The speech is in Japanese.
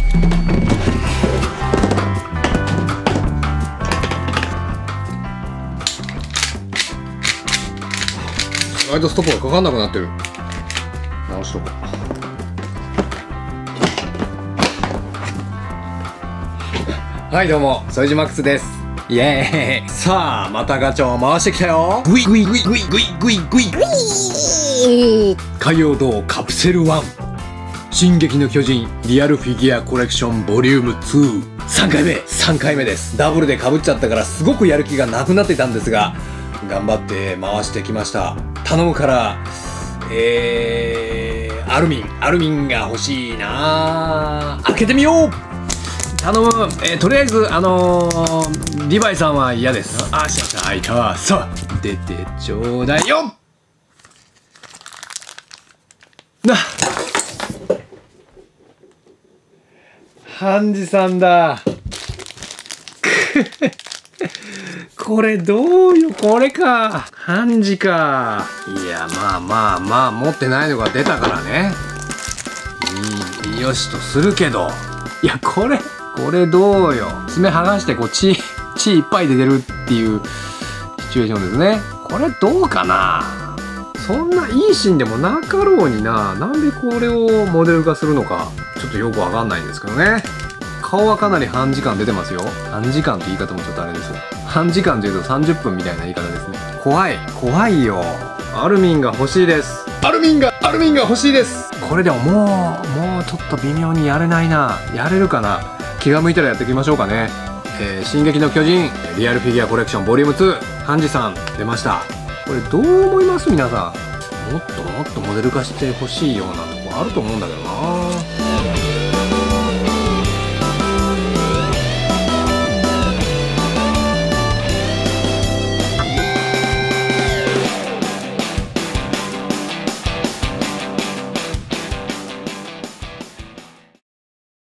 意外とストップがかかんなくなってる。直しとこう。はい、どうも副島マックスです。イエーイ。さあまたガチャを回してきたよ。グイグイグイグイグイグイグイ。海洋堂カプセル1進撃の巨人リアルフィギュアコレクションボリューム2。3回目です。ダブルでかぶっちゃったからすごくやる気がなくなってたんですが、頑張って回してきました。頼むから、アルミンが欲しいな。開けてみよう。頼む。とりあえずリヴァイさんは嫌です。あ、しゃしゃ、開いた。さあ出てちょうだいよ。な、ハンジさんだ。これどうよ、これか。ハンジか。いや、まあ持ってないのが出たからね、よしとするけど、いやこれどうよ。爪剥がしてこう血いっぱい出てるっていうシチュエーションですね。これどうかな。そんないいシーンでもなかろうにな。なんでこれをモデル化するのかちょっとよくわかんないんですけどね。顔はかなり半時間出てますよ。半時間って言い方もちょっとあれです。半時間というと30分みたいな言い方ですね。怖いよ。アルミンが欲しいです。アルミンが欲しいです。これでももうちょっと微妙にやれないな。やれるかな。気が向いたらやっていきましょうかね。進撃の巨人リアルフィギュアコレクションボリューム2ハンジさん出ました。これどう思います皆さん。もっとモデル化してほしいようなとこあると思うんだけどな。